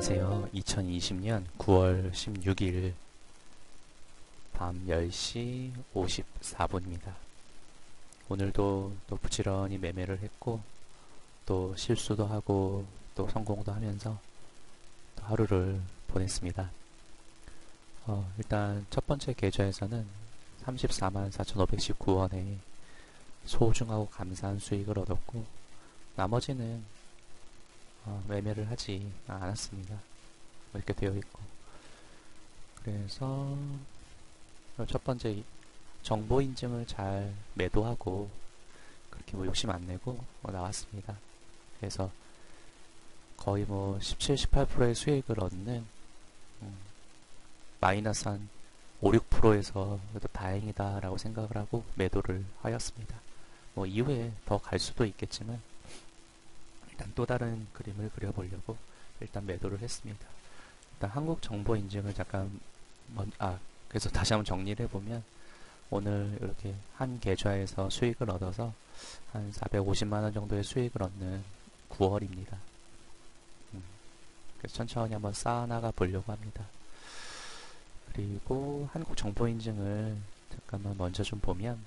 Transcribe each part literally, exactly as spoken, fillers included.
안녕하세요. 이천이십 년 구월 십육일 밤 열 시 오십사 분입니다. 오늘도 또 부지런히 매매를 했고, 또 실수도 하고, 또 성공도 하면서 또 하루를 보냈습니다. 어, 일단 첫 번째 계좌에서는 삼십사만 사천오백십구 원의 소중하고 감사한 수익을 얻었고, 나머지는 어, 매매를 하지 않았습니다. 이렇게 되어 있고, 그래서 첫 번째 정보 인증을 잘 매도하고 그렇게 뭐 욕심 안 내고 뭐 나왔습니다. 그래서 거의 뭐 십칠, 십팔 퍼센트의 수익을 얻는 음, 마이너스 한 오, 육 퍼센트에서 그래도 다행이다 라고 생각을 하고 매도를 하였습니다. 뭐 이후에 더 갈 수도 있겠지만 일단 또 다른 그림을 그려보려고 일단 매도를 했습니다. 일단 한국 정보 인증을 잠깐 먼, 아 그래서 다시 한번 정리를 해보면, 오늘 이렇게 한 계좌에서 수익을 얻어서 한 사백오십만 원 정도의 수익을 얻는 구월입니다. 음, 그래서 천천히 한번 쌓아나가 보려고 합니다. 그리고 한국 정보 인증을 잠깐만 먼저 좀 보면,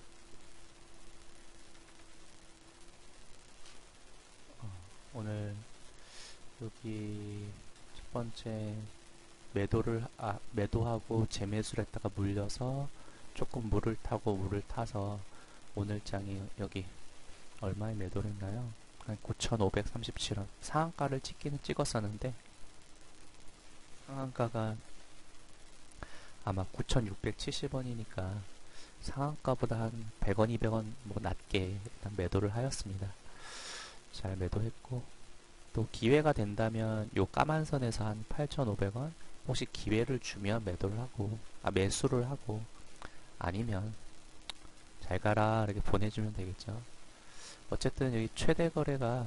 어, 오늘 여기 첫 번째 매도를 아 매도하고 재매수를 했다가 물려서 조금 물을 타고 물을 타서 오늘 장이 여기 얼마에 매도를 했나요? 한 구천오백삼십칠 원 상한가를 찍기는 찍었었는데, 상한가가 아마 구천육백칠십 원이니까 상한가보다 한 백 원, 이백 원 뭐 낮게 일단 매도를 하였습니다. 잘 매도했고, 또 기회가 된다면 요 까만 선에서 한 팔천오백 원 혹시 기회를 주면 매도를 하고, 아 매수를 하고, 아니면 잘 가라 이렇게 보내주면 되겠죠. 어쨌든 여기 최대 거래가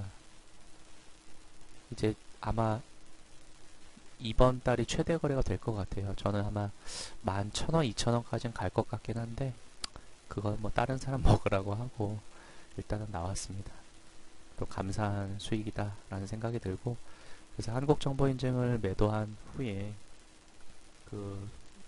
이제 아마 이번 달이 최대 거래가 될 것 같아요. 저는 아마 만 천 원, 이천 원까지는 갈 것 같긴 한데, 그건 뭐 다른 사람 먹으라고 하고 일단은 나왔습니다. 또 감사한 수익이다 라는 생각이 들고, 그래서 한국정보인증을 매도한 후에 그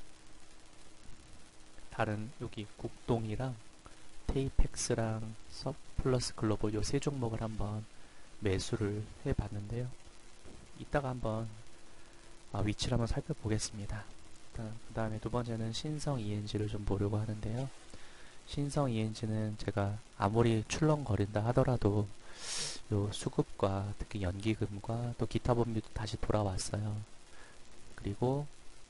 다른 여기 국동이랑 테이펙스랑 서플러스 글로벌 요 세 종목을 한번 매수를 해봤는데요. 이따가 한번 아, 위치를 한번 살펴보겠습니다. 그 다음에 두 번째는 신성 이엔지를 좀 보려고 하는데요. 신성 이엔지는 제가 아무리 출렁거린다 하더라도 요 수급과 특히 연기금과 또 기타 법률도 다시 돌아왔어요. 그리고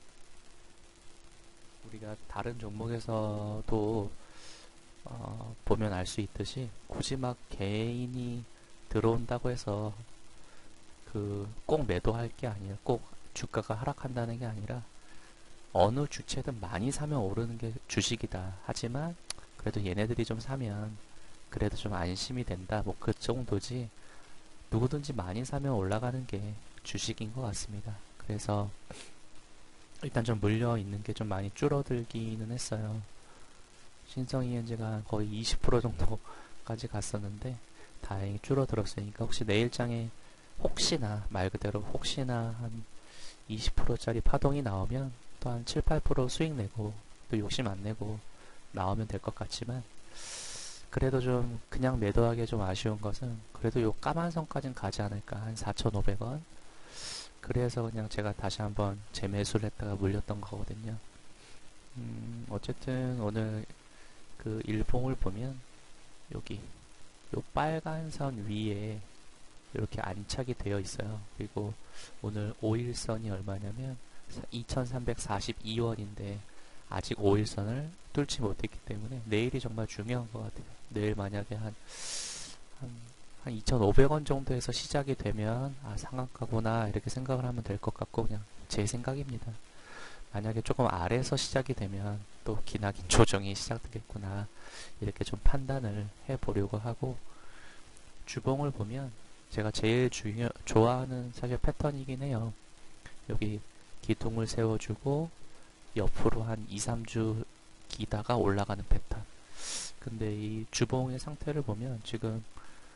우리가 다른 종목에서도 어, 보면 알 수 있듯이 굳이 막 개인이 들어온다고 해서 그 꼭 매도할 게 아니라, 꼭 주가가 하락한다는 게 아니라 어느 주체든 많이 사면 오르는 게 주식이다. 하지만 그래도 얘네들이 좀 사면 그래도 좀 안심이 된다. 뭐 그 정도지, 누구든지 많이 사면 올라가는 게 주식인 것 같습니다. 그래서 일단 좀 물려 있는 게 좀 많이 줄어들기는 했어요. 신성 이엔지가 거의 이십 퍼센트 정도까지 갔었는데 다행히 줄어들었으니까, 혹시 내일장에 혹시나 말 그대로 혹시나 한 이십 퍼센트짜리 파동이 나오면 또 한 칠, 팔 퍼센트 수익 내고 또 욕심 안 내고 나오면 될 것 같지만, 그래도 좀 그냥 매도하기 좀 아쉬운 것은 그래도 요 까만 선까지는 가지 않을까, 한 사천오백 원. 그래서 그냥 제가 다시 한번 재매수를 했다가 물렸던 거거든요. 음, 어쨌든 오늘 그 일봉을 보면 여기 요 빨간 선 위에 이렇게 안착이 되어 있어요. 그리고 오늘 오 일선이 얼마냐면 이천삼백사십이 원인데 아직 오 일선을 뚫지 못했기 때문에 내일이 정말 중요한 것 같아요. 내일 만약에 한, 한, 한 이천오백 원 정도에서 시작이 되면 아 상한가구나 이렇게 생각을 하면 될 것 같고, 그냥 제 생각입니다. 만약에 조금 아래에서 시작이 되면 또 기나긴 조정이 시작되겠구나 이렇게 좀 판단을 해보려고 하고, 주봉을 보면 제가 제일 중요, 좋아하는 사실 패턴이긴 해요. 여기 기둥을 세워주고 옆으로 한 이, 삼 주 기다가 올라가는 패턴. 근데 이 주봉의 상태를 보면 지금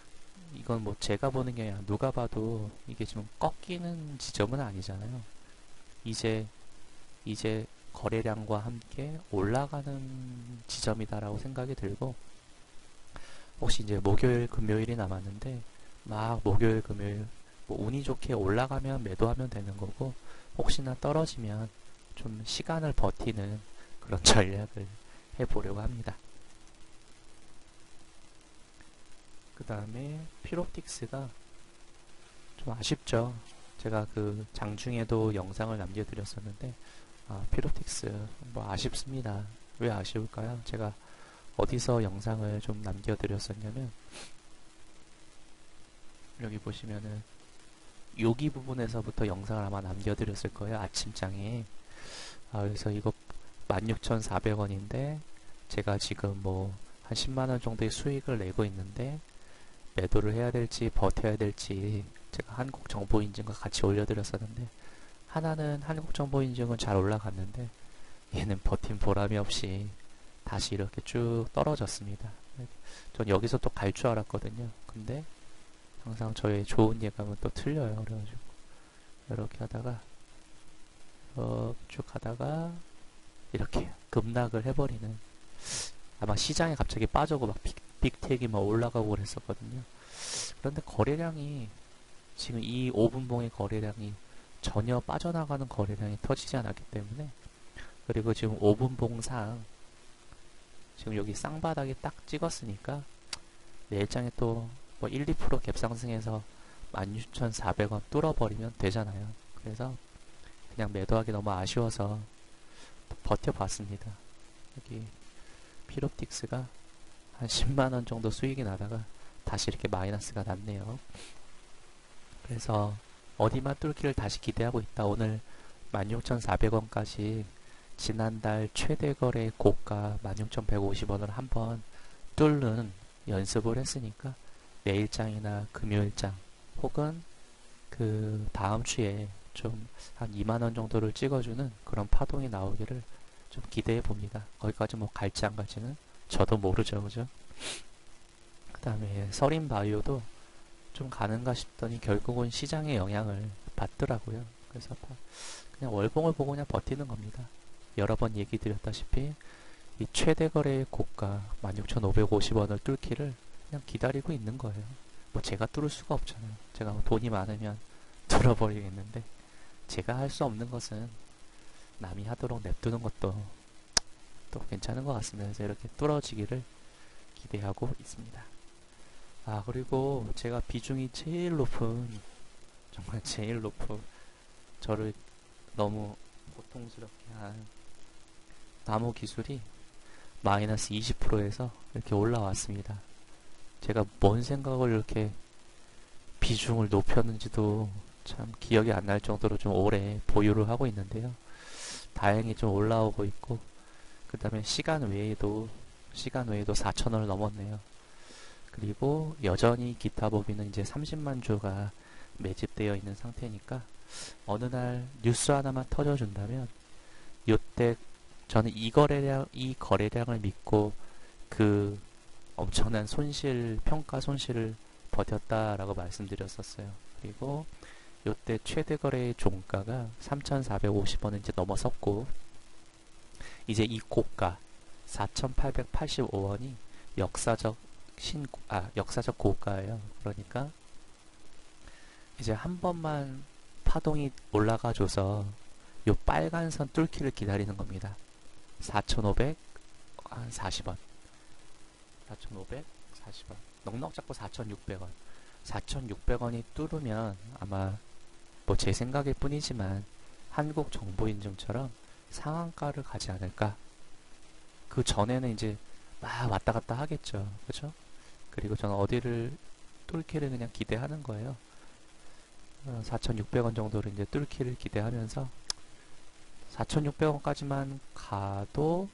이건 뭐 제가 보는 게 아니라 누가 봐도 이게 좀 꺾이는 지점은 아니잖아요. 이제 이제 거래량과 함께 올라가는 지점이다라고 생각이 들고, 혹시 이제 목요일 금요일이 남았는데 막 목요일 금요일 뭐 운이 좋게 올라가면 매도하면 되는 거고, 혹시나 떨어지면 좀 시간을 버티는 그런 전략을 해보려고 합니다. 그 다음에 피롭틱스가 좀 아쉽죠. 제가 그 장중에도 영상을 남겨드렸었는데, 아, 피롭틱스 뭐 아쉽습니다. 왜 아쉬울까요? 제가 어디서 영상을 좀 남겨드렸었냐면, 여기 보시면은 여기 부분에서부터 영상을 아마 남겨드렸을 거예요. 아침장에. 아, 그래서 이거 만 육천사백 원인데 제가 지금 뭐 한 십만 원 정도의 수익을 내고 있는데 매도를 해야 될지 버텨야 될지, 제가 한국정보인증과 같이 올려드렸었는데, 하나는 한국정보인증은 잘 올라갔는데 얘는 버틴 보람이 없이 다시 이렇게 쭉 떨어졌습니다. 전 여기서 또 갈 줄 알았거든요. 근데 항상 저의 좋은 예감은 또 틀려요. 그래가지고 이렇게 하다가 어, 쭉 하다가 이렇게 급락을 해버리는, 아마 시장에 갑자기 빠져고 막 빅, 빅텍이 막 올라가고 그랬었거든요. 그런데 거래량이 지금 이 오 분봉의 거래량이 전혀 빠져나가는 거래량이 터지지 않았기 때문에, 그리고 지금 오 분봉상 지금 여기 쌍바닥에 딱 찍었으니까 내일장에 또 뭐 일, 이 퍼센트 갭상승해서 만 육천사백 원 뚫어버리면 되잖아요. 그래서 그냥 매도하기 너무 아쉬워서 버텨봤습니다. 여기 피롭틱스가 한 십만 원 정도 수익이 나다가 다시 이렇게 마이너스가 났네요. 그래서 어디만 뚫기를 다시 기대하고 있다. 오늘 만 육천사백 원까지 지난달 최대 거래 고가 만 육천백오십 원을 한번 뚫는 연습을 했으니까, 내일장이나 금요일장 혹은 그 다음 주에 좀 한 이만 원 정도를 찍어주는 그런 파동이 나오기를 좀 기대해 봅니다. 거기까지 뭐 갈지 안 갈지는 저도 모르죠, 그죠? 그 다음에 서린바이오도 좀 가는가 싶더니 결국은 시장의 영향을 받더라고요. 그래서 그냥 월봉을 보고 그냥 버티는 겁니다. 여러 번 얘기 드렸다시피 이 최대 거래의 고가 만 육천오백오십 원을 뚫기를 그냥 기다리고 있는 거예요. 뭐 제가 뚫을 수가 없잖아요. 제가 뭐 돈이 많으면 뚫어버리겠는데, 제가 할 수 없는 것은 남이 하도록 냅두는 것도 또 괜찮은 것 같습니다. 그래서 이렇게 뚫어지기를 기대하고 있습니다. 아, 그리고 제가 비중이 제일 높은, 정말 제일 높은, 저를 너무 고통스럽게 한 나무 기술이 마이너스 이십 퍼센트에서 이렇게 올라왔습니다. 제가 뭔 생각을 이렇게 비중을 높였는지도 참 기억이 안 날 정도로 좀 오래 보유를 하고 있는데요. 다행히 좀 올라오고 있고, 그 다음에 시간 외에도 시간 외에도 사천 원을 넘었네요. 그리고 여전히 기타 법인은 이제 삼십만 주가 매집되어 있는 상태니까, 어느 날 뉴스 하나만 터져준다면 요때 저는 이 거래량 이 거래량을 믿고 그 엄청난 손실, 평가 손실을 버텼다라고 말씀드렸었어요. 그리고 요때 최대 거래의 종가가 삼천사백오십 원을 이제 넘어섰고, 이제 이 고가 사천팔백팔십오 원이 역사적 신, 아, 역사적 고가예요. 그러니까 이제 한 번만 파동이 올라가줘서 요 빨간 선 뚫기를 기다리는 겁니다. 사천오백사십 원, 사천오백사십 원, 넉넉 잡고 사천육백 원, 사천육백 원이 뚫으면 아마 뭐 제 생각일 뿐이지만 한국정보인증처럼 상한가를 가지 않을까. 그 전에는 이제 막 왔다 갔다 하겠죠, 그죠? 그리고 저는 어디를 뚫기를 그냥 기대하는 거예요. 어, 사천육백 원 정도를 이제 뚫기를 기대하면서 사천육백 원까지만 가도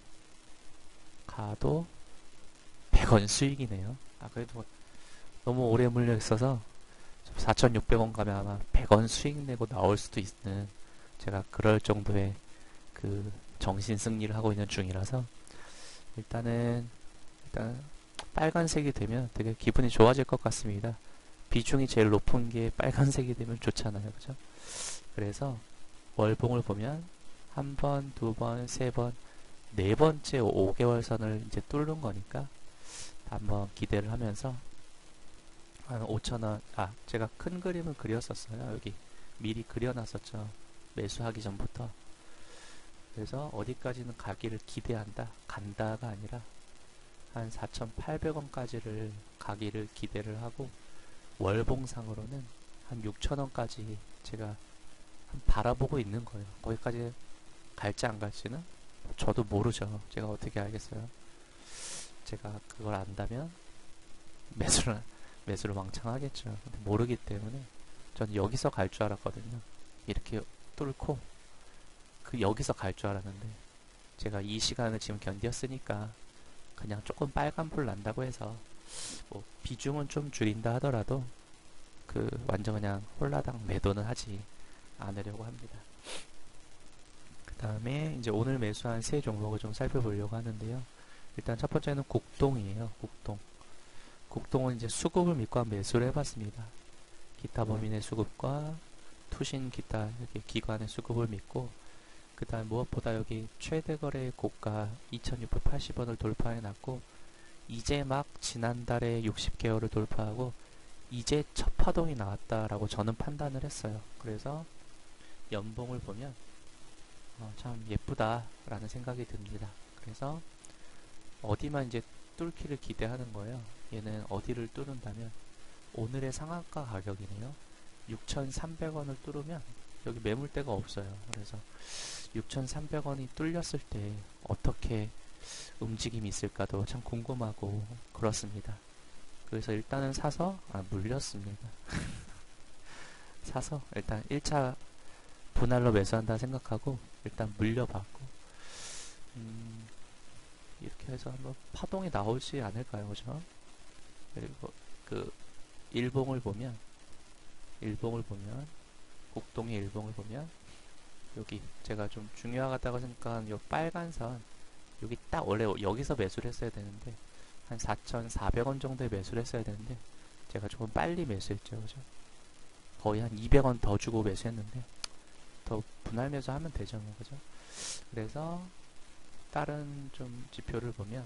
가도 백 원 수익이네요. 아, 그래도 너무 오래 물려 있어서 사천육백 원 가면 아마 백 원 수익 내고 나올 수도 있는, 제가 그럴 정도의 그 정신 승리를 하고 있는 중이라서, 일단은 일단 빨간색이 되면 되게 기분이 좋아질 것 같습니다. 비중이 제일 높은 게 빨간색이 되면 좋잖아요. 그죠? 그래서 월봉을 보면 한 번, 두 번, 세 번, 네 번째 오 개월 선을 이제 뚫는 거니까 한번 기대를 하면서 한 오천 원, 아, 제가 큰 그림을 그렸었어요. 여기 미리 그려놨었죠. 매수하기 전부터. 그래서 어디까지는 가기를 기대한다. 간다가 아니라 한 사천팔백 원까지를 가기를 기대를 하고 월봉상으로는 한 육천 원까지 제가 한 바라보고 있는 거예요. 거기까지 갈지 안 갈지는 저도 모르죠. 제가 어떻게 알겠어요. 제가 그걸 안다면 매수를 매수를 왕창 하겠죠. 근데 모르기 때문에 전 여기서 갈 줄 알았거든요. 이렇게 뚫고 그 여기서 갈 줄 알았는데 제가 이 시간을 지금 견뎠으니까 그냥 조금 빨간불 난다고 해서 뭐 비중은 좀 줄인다 하더라도 그 완전 그냥 홀라당 매도는 하지 않으려고 합니다. 그 다음에 이제 오늘 매수한 세 종목을 좀 살펴보려고 하는데요. 일단 첫 번째는 국동이에요. 국동. 국동은 이제 수급을 믿고 한 매수를 해봤습니다. 기타 범인의 수급과 투신 기타 이렇게 기관의 수급을 믿고 그 다음 무엇보다 여기 최대 거래 고가 이천육백팔십 원을 돌파해 놨고 이제 막 지난달에 육십 개월을 돌파하고 이제 첫 파동이 나왔다라고 저는 판단을 했어요. 그래서 연봉을 보면 어, 참 예쁘다라는 생각이 듭니다. 그래서 어디만 이제 뚫기를 기대하는 거예요. 얘는 어디를 뚫는다면 오늘의 상한가 가격이네요. 육천삼백 원을 뚫으면 여기 매물대가 없어요. 그래서 육천삼백 원이 뚫렸을 때 어떻게 움직임이 있을까도 참 궁금하고 그렇습니다. 그래서 일단은 사서 아 물렸습니다. 사서 일단 일 차 분할로 매수한다 생각하고 일단 물려봤고 음, 이렇게 해서 한번 파동이 나오지 않을까요? 그죠? 그리고 그 일봉을 보면 일봉을 보면 국동의 일봉을 보면 여기 제가 좀 중요하다고 생각하는 요 빨간 선 여기 딱 원래 여기서 매수를 했어야 되는데 한 사천사백 원 정도에 매수를 했어야 되는데 제가 조금 빨리 매수했죠. 그죠? 거의 한 이백 원 더 주고 매수했는데 더 분할 매수하면 되죠. 뭐, 그죠? 그래서 다른 좀 지표를 보면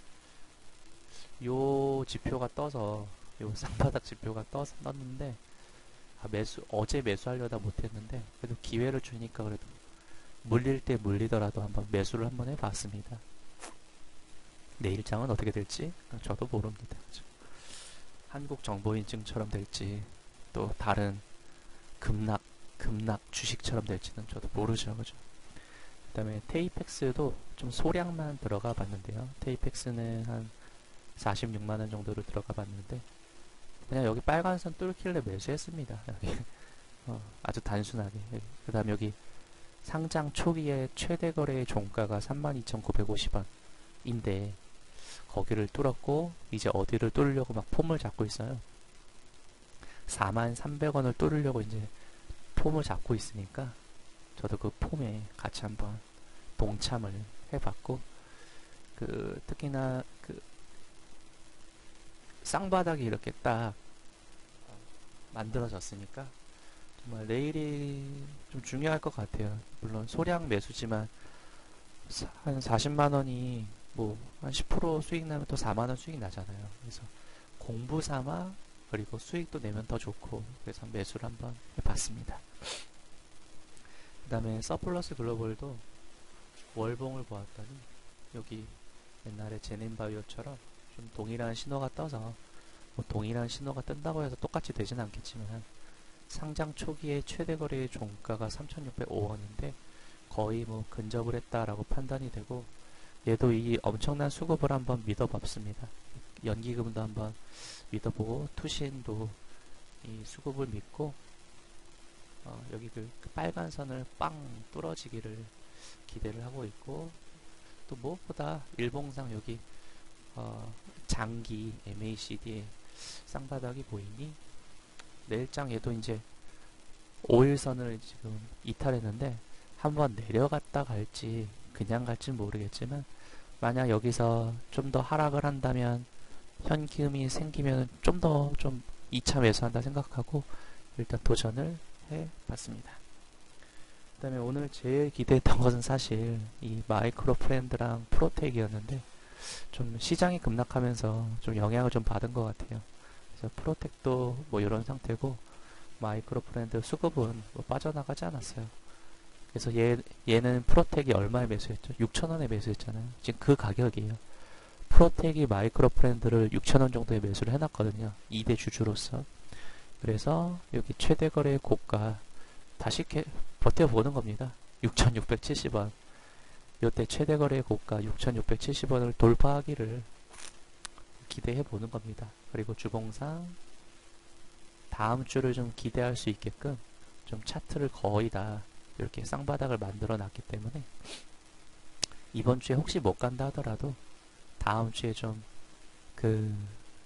요 지표가 떠서 요 쌍바닥 지표가 떠, 떴는데 아, 매수 어제 매수하려다 못했는데 그래도 기회를 주니까 그래도 물릴 때 물리더라도 한번 매수를 한번 해봤습니다. 내일장은 어떻게 될지 저도 모릅니다. 그죠? 한국정보인증처럼 될지 또 다른 급락 급락 주식처럼 될지는 저도 모르죠. 그죠? 그 다음에 테이펙스도 좀 소량만 들어가 봤는데요. 테이펙스는 한 사십육만 원 정도로 들어가 봤는데 그냥 여기 빨간선 뚫길래 매수했습니다. 여기 어, 아주 단순하게. 그 다음 여기 상장 초기에 최대 거래의 종가가 삼만 이천구백오십 원인데 거기를 뚫었고 이제 어디를 뚫으려고 막 폼을 잡고 있어요. 사만 삼백 원을 뚫으려고 이제 폼을 잡고 있으니까 저도 그 폼에 같이 한번 동참을 해봤고 그 특히나 그 쌍바닥이 이렇게 딱 만들어졌으니까 정말 내일이 좀 중요할 것 같아요. 물론 소량 매수지만 한 사십만 원이 뭐 한 십 퍼센트 수익 나면 또 사만 원 수익 나잖아요. 그래서 공부 삼아 그리고 수익도 내면 더 좋고 그래서 매수를 한번 해봤습니다. 그 다음에 서플러스 글로벌도 월봉을 보았더니 여기 옛날에 제넨바이오처럼 좀 동일한 신호가 떠서 뭐 동일한 신호가 뜬다고 해서 똑같이 되진 않겠지만 상장 초기에 최대 거래의 종가가 삼천육백오 원인데 거의 뭐 근접을 했다라고 판단이 되고 얘도 이 엄청난 수급을 한번 믿어봤습니다. 연기금도 한번 믿어보고 투신도 이 수급을 믿고 어, 여기 그, 그 빨간 선을 빵 뚫어지기를 기대를 하고 있고 또 무엇보다 일봉상 여기 어, 장기 엠에이시디에 쌍바닥이 보이니 내일장 얘도 이제 오 일선을 지금 이탈했는데 한번 내려갔다 갈지 그냥 갈지 모르겠지만 만약 여기서 좀 더 하락을 한다면 현금이 생기면 좀 더 좀 이 차 매수한다 생각하고 일단 도전을 해봤습니다. 그 다음에 오늘 제일 기대했던 것은 사실 이 마이크로 프렌드랑 프로텍이었는데 좀 시장이 급락하면서 좀 영향을 좀 받은 것 같아요. 그래서 프로텍도 뭐 이런 상태고 마이크로 프렌드 수급은 뭐 빠져나가지 않았어요. 그래서 얘, 얘는 프로텍이 얼마에 매수했죠? 육천 원에 매수했잖아요. 지금 그 가격이에요. 프로텍이 마이크로 프렌드를 육천 원 정도에 매수를 해놨거든요. 이 대 주주로서. 그래서 여기 최대 거래 고가 다시 이렇게 버텨보는 겁니다. 육천육백칠십 원. 요때 최대 거래 고가 육천육백칠십 원을 돌파하기를 기대해 보는 겁니다. 그리고 주봉상 다음 주를 좀 기대할 수 있게끔 좀 차트를 거의 다 이렇게 쌍바닥을 만들어 놨기 때문에 이번 주에 혹시 못 간다 하더라도 다음 주에 좀 그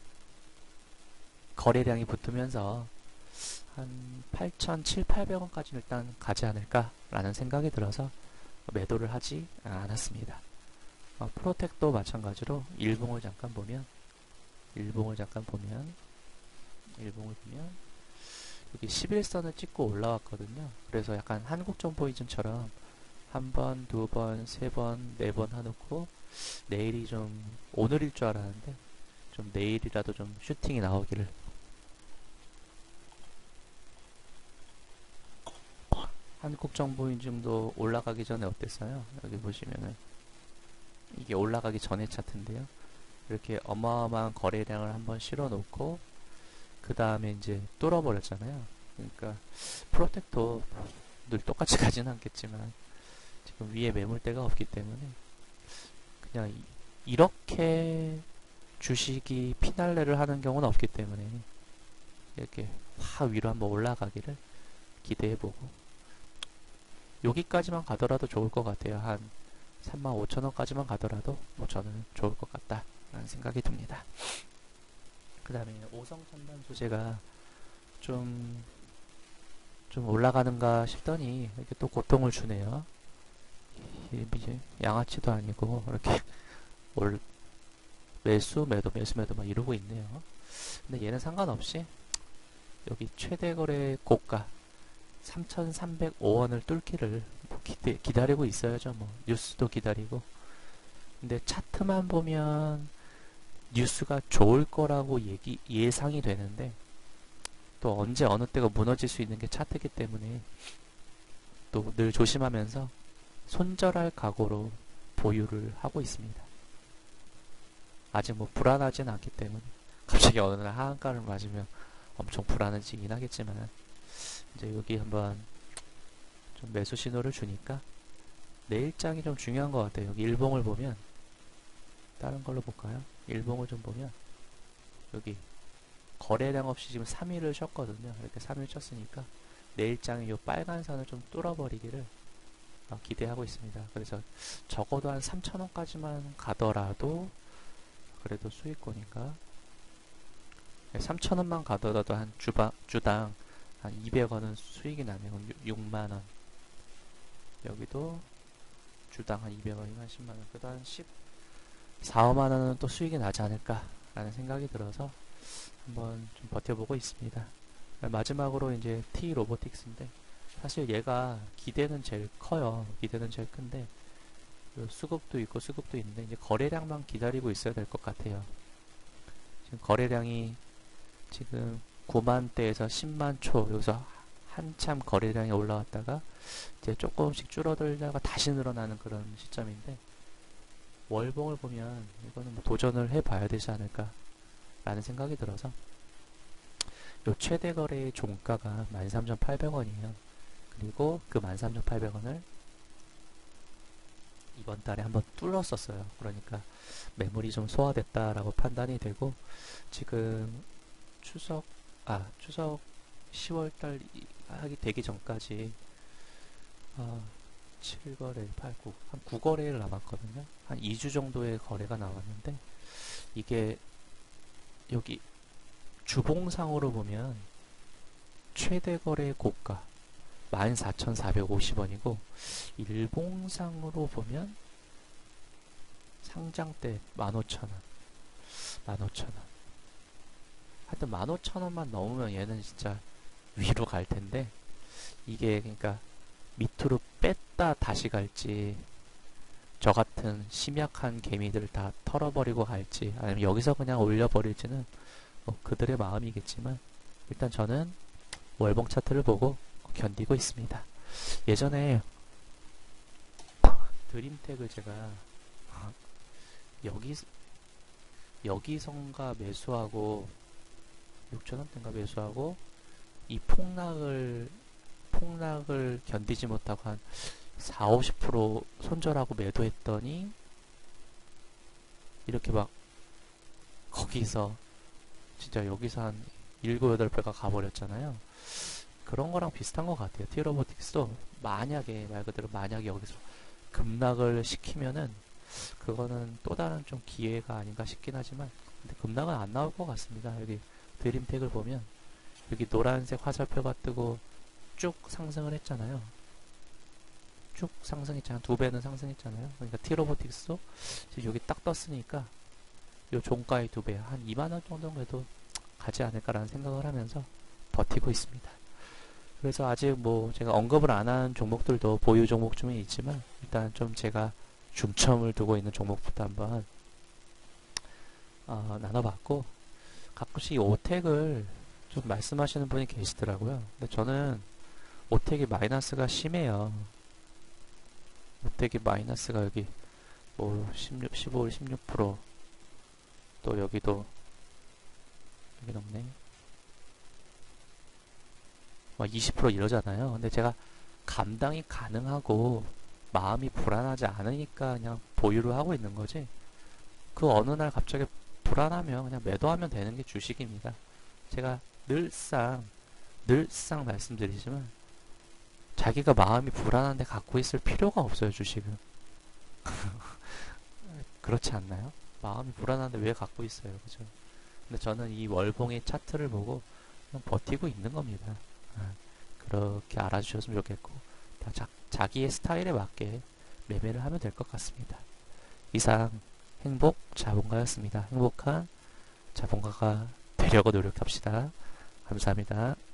거래량이 붙으면서 한 팔천칠백, 팔백 원까지는 일단 가지 않을까라는 생각이 들어서 매도를 하지 않았습니다. 어, 프로텍도 마찬가지로 일봉을 잠깐 보면 일봉을 잠깐 보면 일봉을 보면 여기 십일선을 찍고 올라왔거든요. 그래서 약간 한국정보이즘처럼 한 번, 두 번, 세 번, 네 번 해놓고 내일이 좀 오늘일 줄 알았는데 좀 내일이라도 좀 슈팅이 나오기를. 한국정보인증도 올라가기 전에 어땠어요? 여기 보시면은 이게 올라가기 전에 차트인데요. 이렇게 어마어마한 거래량을 한번 실어 놓고 그 다음에 이제 뚫어버렸잖아요. 그러니까 프로텍도 늘 똑같이 가지는 않겠지만 지금 위에 매물대가 없기 때문에 그냥 이, 이렇게 주식이 피날레를 하는 경우는 없기 때문에 이렇게 확 위로 한번 올라가기를 기대해보고 여기까지만 가더라도 좋을 것 같아요. 한 삼만 오천 원까지만 가더라도 뭐 저는 좋을 것 같다 라는 생각이 듭니다. 그 다음에 오성첨단 소재가 좀, 좀 올라가는가 싶더니 이렇게 또 고통을 주네요. 이제 양아치도 아니고 이렇게 올, 매수 매도 매수 매도 막 이러고 있네요. 근데 얘는 상관없이 여기 최대 거래 고가 삼천삼백오 원을 뚫기를 뭐 기대, 기다리고 있어야죠. 뭐 뉴스도 기다리고. 근데 차트만 보면 뉴스가 좋을 거라고 얘기 예상이 되는데 또 언제 어느 때가 무너질 수 있는 게 차트이기 때문에 또 늘 조심하면서 손절할 각오로 보유를 하고 있습니다. 아직 뭐 불안하진 않기 때문에 갑자기 어느 날 하한가를 맞으면 엄청 불안해지긴 하겠지만 이제 여기 한번 좀 매수 신호를 주니까 내일장이 좀 중요한 것 같아요. 여기 일봉을 보면 다른 걸로 볼까요? 일봉을 좀 보면 여기 거래량 없이 지금 삼 일을 쉬었거든요. 이렇게 삼 일 쉬었으니까 내일장이 이 빨간 선을 좀 뚫어버리기를 어, 기대하고 있습니다. 그래서 적어도 한 삼천 원까지만 가더라도 그래도 수익권인가? 네, 삼천 원만 가더라도 한 주바, 주당 한 이백 원은 수익이 나네요. 육만 원. 여기도 주당 한 이백 원이면 십만 원. 그래도 한 십사, 오만 원은 또 수익이 나지 않을까라는 생각이 들어서 한번 좀 버텨보고 있습니다. 마지막으로 이제 T 로보틱스인데 사실 얘가 기대는 제일 커요. 기대는 제일 큰데 수급도 있고 수급도 있는데 이제 거래량만 기다리고 있어야 될 것 같아요. 지금 거래량이 지금 구만 대에서 십만 초 여기서 한참 거래량이 올라왔다가 이제 조금씩 줄어들다가 다시 늘어나는 그런 시점인데 월봉을 보면 이거는 뭐 도전을 해봐야 되지 않을까 라는 생각이 들어서 요 최대 거래의 종가가 만 삼천팔백 원이에요. 그리고 그 만 삼천팔백 원을 이번 달에 한번 뚫었었어요. 그러니까 매물이 좀 소화됐다라고 판단이 되고 지금 추석 아 추석 시월 달 하기 되기 전까지 아, 칠 거래, 팔, 구, 한 구 거래일 남았거든요. 한 이 주 정도의 거래가 나왔는데 이게 여기 주봉상으로 보면 최대 거래 고가 만 사천사백오십 원이고 일봉상으로 보면 상장 때 만 오천 원 만 오천 원 하여튼 만 오천 원만 넘으면 얘는 진짜 위로 갈 텐데, 이게 그러니까 밑으로 뺐다 다시 갈지, 저 같은 심약한 개미들 다 털어버리고 갈지, 아니면 여기서 그냥 올려버릴지는 뭐 그들의 마음이겠지만, 일단 저는 월봉 차트를 보고 견디고 있습니다. 예전에 드림텍을 제가 여기 여기선가 매수하고 육천 원대인가 매수하고 이 폭락을 폭락을 견디지 못하고 한 사, 오십 퍼센트 손절하고 매도했더니 이렇게 막 거기서 진짜 여기서 한 일곱, 여덟 배가 가버렸잖아요. 그런 거랑 비슷한 것 같아요. 티로보틱스도 만약에 말 그대로 만약에 여기서 급락을 시키면은 그거는 또 다른 좀 기회가 아닌가 싶긴 하지만, 근데 급락은 안 나올 것 같습니다. 여기 드림텍을 보면 여기 노란색 화살표가 뜨고 쭉 상승을 했잖아요. 쭉 상승했잖아요. 두 배는 상승했잖아요. 그러니까 티로보틱스도 지금 여기 딱 떴으니까 요 종가의 두 배, 한 이만 원 정도는 그래도 가지 않을까라는 생각을 하면서 버티고 있습니다. 그래서 아직 뭐 제가 언급을 안 한 종목들도 보유 종목 중에 있지만, 일단 좀 제가 중점을 두고 있는 종목부터 한번 어, 나눠봤고, 가끔씩 이 오텍을 좀 말씀하시는 분이 계시더라고요. 근데 저는 오텍이 마이너스가 심해요. 오텍이 마이너스가 여기 뭐 십육, 십오, 십육 퍼센트, 또 여기도 여기 넘네. 막 이십 퍼센트 이러잖아요. 근데 제가 감당이 가능하고 마음이 불안하지 않으니까 그냥 보유를 하고 있는 거지, 그 어느 날 갑자기 불안하면 그냥 매도하면 되는 게 주식입니다. 제가 늘상 늘상 말씀드리지만 자기가 마음이 불안한데 갖고 있을 필요가 없어요, 주식은. 그렇지 않나요? 마음이 불안한데 왜 갖고 있어요, 그죠? 근데 저는 이 월봉의 차트를 보고 그냥 버티고 있는 겁니다. 그렇게 알아주셨으면 좋겠고, 다 자, 자기의 스타일에 맞게 매매를 하면 될 것 같습니다. 이상 행복 자본가였습니다. 행복한 자본가가 되려고 노력합시다. 감사합니다.